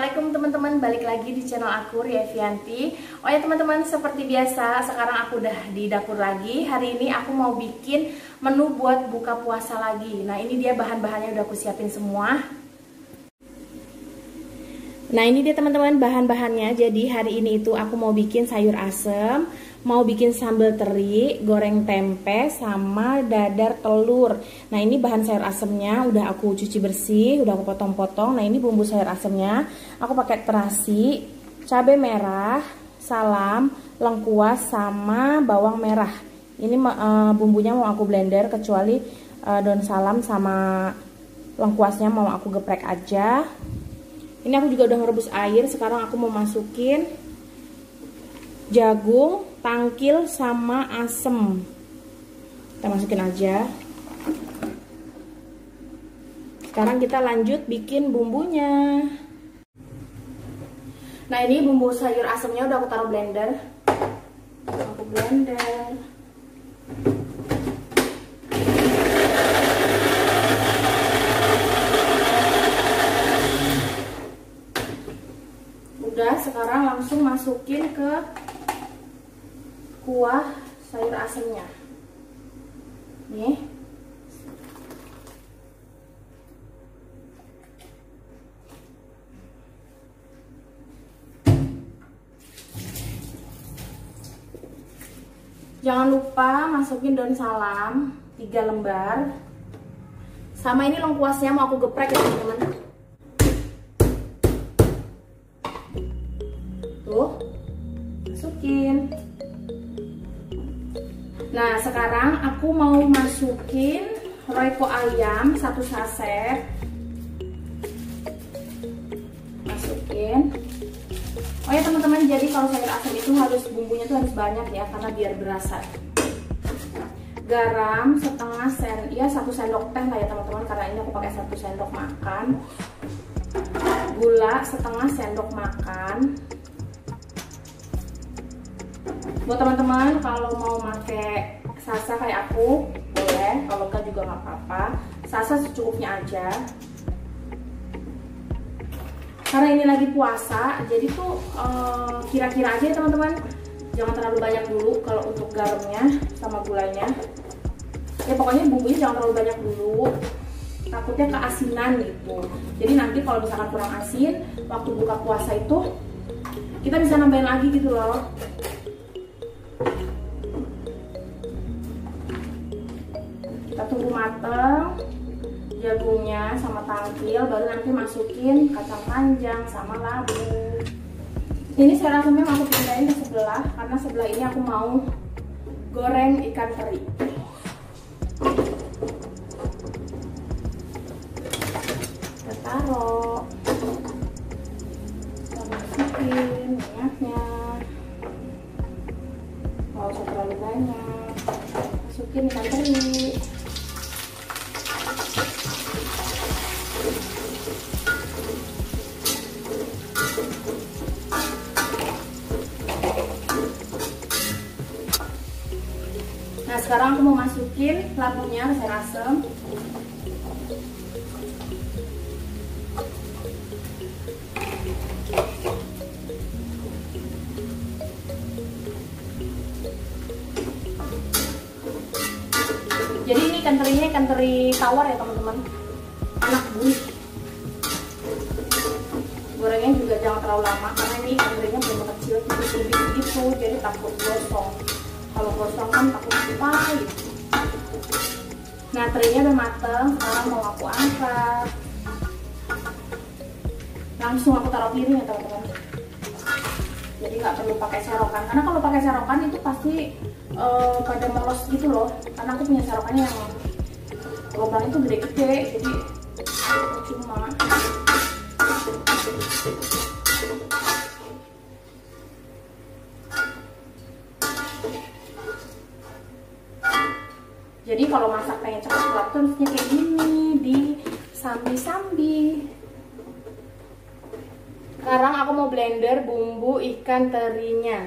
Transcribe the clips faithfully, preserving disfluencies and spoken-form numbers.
Assalamualaikum teman-teman, balik lagi di channel aku Ria Evianti. Oh ya teman-teman, seperti biasa sekarang aku udah di dapur lagi. Hari ini aku mau bikin menu buat buka puasa lagi. Nah ini dia bahan-bahannya udah aku siapin semua. Nah ini dia teman-teman bahan-bahannya. Jadi hari ini itu aku mau bikin sayur asem, mau bikin sambal teri, goreng tempe, sama dadar telur. Nah ini bahan sayur asemnya udah aku cuci bersih, udah aku potong-potong. Nah ini bumbu sayur asemnya, aku pakai terasi, cabai merah, salam, lengkuas, sama bawang merah. Ini uh, bumbunya mau aku blender, kecuali uh, daun salam sama lengkuasnya mau aku geprek aja. Ini aku juga udah merebus air. Sekarang aku mau masukin jagung, tangkil, sama asem. Kita masukin aja. Sekarang kita lanjut bikin bumbunya. Nah ini bumbu sayur asemnya udah aku taruh blender. Aku blender. Udah, sekarang langsung masukin ke kuah sayur asemnya. Nih. Jangan lupa masukin daun salam tiga lembar. Sama ini lengkuasnya mau aku geprek ya teman-teman. Tuh. Masukin. Nah sekarang aku mau masukin royco ayam satu saset. Masukin. Oh ya teman-teman, jadi kalau sayur asam itu harus bumbunya tuh harus banyak ya, karena biar berasa. Garam setengah sen, ya satu sendok teh lah ya teman-teman, karena ini aku pakai satu sendok makan. Gula setengah sendok makan. Buat teman-teman kalau mau pakai salsa kayak aku boleh, kalau enggak juga nggak apa-apa. Salsa secukupnya aja. Karena ini lagi puasa, jadi tuh kira-kira uh, aja ya teman-teman. Jangan terlalu banyak dulu kalau untuk garamnya sama gulanya. Ya pokoknya bumbunya jangan terlalu banyak dulu. Takutnya keasinan gitu. Jadi nanti kalau misalkan kurang asin, waktu buka puasa itu kita bisa nambahin lagi gitu loh. Kita tunggu mateng jagungnya sama tangkil, baru nanti masukin kacang panjang sama labu. Ini sayur asemnya mau aku pindahin ke sebelah, karena sebelah ini aku mau goreng ikan teri. Kita taruh, kita masukin minyaknya, nggak usah terlalu banyak. Masukin ikan teri. Nah sekarang aku mau masukin labunya ke sayur asem. Jadi ini ikan terinya ikan teri tawar ya teman-teman, enak gurih. Gorengnya juga jangan terlalu lama, karena ini ikan terinya belum kecil, tipis-tipis gitu, jadi takut gosong. Kalau gosong kan takut pahit. Nah terinya udah mateng, sekarang mau aku angkat. Langsung aku taruh piring ya teman-teman. Jadi nggak perlu pakai serokan, karena kalau pakai serokan itu pasti uh, pada melos gitu loh. Karena aku punya serokannya yang lubangnya itu gede-gede, jadi cuma. Jadi kalau masak pengen cepat-cepat tuh harusnya kayak gini, di sambi-sambi. Sekarang aku mau blender bumbu ikan terinya.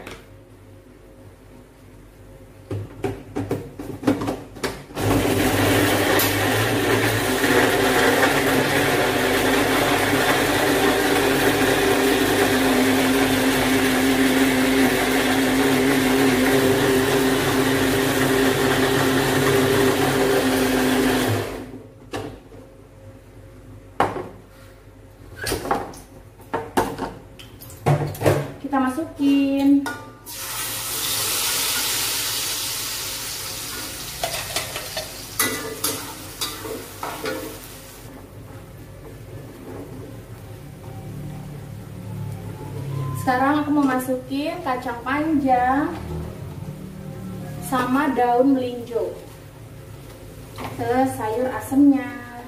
kita masukin. Sekarang aku mau masukin kacang panjang sama daun melinjo ke sayur asemnya.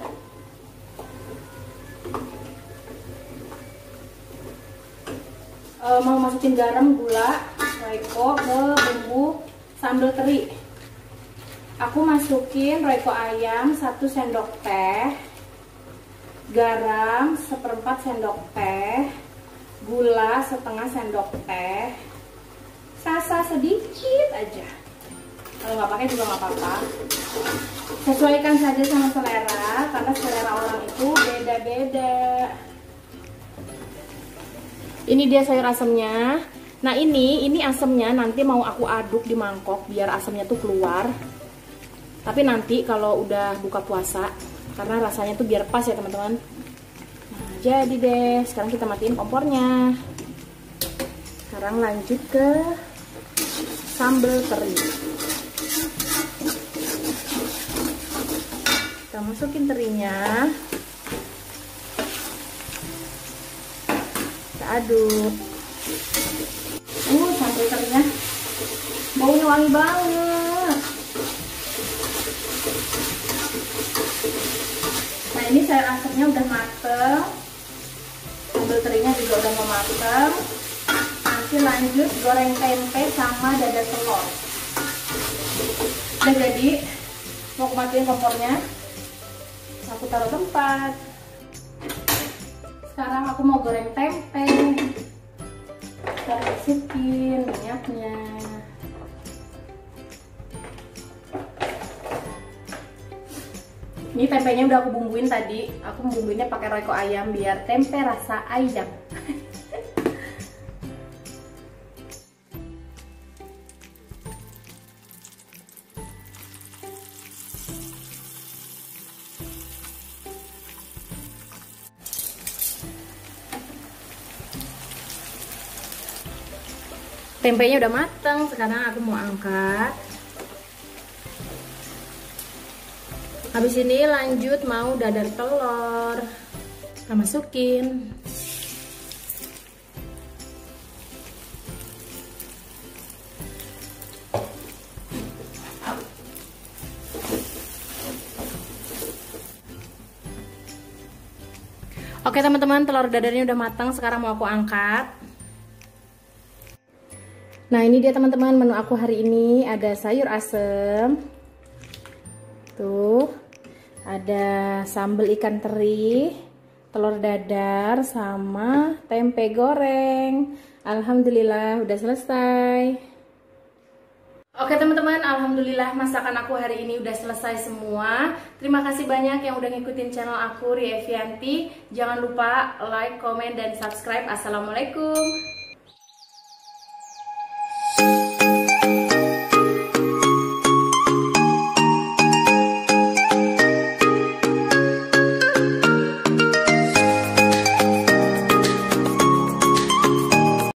E, mau masukin garam, gula, royco ke bumbu sambal teri. Aku masukin royco ayam satu sendok teh, garam seperempat sendok teh, gula setengah sendok teh, sasa sedikit aja. Kalau nggak pakai juga nggak apa-apa. Sesuaikan saja sama selera, karena selera orang itu beda-beda. Ini dia sayur asemnya. Nah ini, ini asemnya nanti mau aku aduk di mangkok biar asemnya tuh keluar. Tapi nanti kalau udah buka puasa, karena rasanya tuh biar pas ya teman-teman. Jadi deh, sekarang kita matiin kompornya. Sekarang lanjut ke sambal teri. Kita masukin terinya. Kita aduk. Uh, sambal terinya baunya wangi banget. Nah ini sayur asemnya udah mateng. Sambal terinya juga udah mau mateng. Nanti lanjut goreng tempe sama dadar telur. Udah jadi. Mau aku matiin kompornya. Aku taruh tempat. Sekarang aku mau goreng tempe. Kita masukin minyaknya. Ini tempenya udah aku bumbuin tadi. Aku bumbuinnya pakai royco ayam biar tempe rasa ayam. Tempenya udah mateng. Sekarang aku mau angkat. Habis ini lanjut mau dadar telur. Kita masukin. Oke teman-teman, telur dadarnya udah matang. Sekarang mau aku angkat. Nah ini dia teman-teman menu aku hari ini. Ada sayur asem. Tuh, ada sambal ikan teri, telur dadar, sama tempe goreng. Alhamdulillah udah selesai. Oke teman-teman, alhamdulillah masakan aku hari ini udah selesai semua. Terima kasih banyak yang udah ngikutin channel aku, Ria Evianti. Jangan lupa like, komen, dan subscribe. Assalamualaikum.